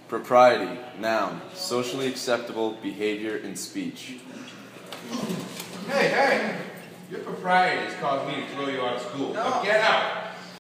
Propriety, noun, socially acceptable behavior in speech. Hey, your propriety has caused me to throw you out of school. No. Now get out!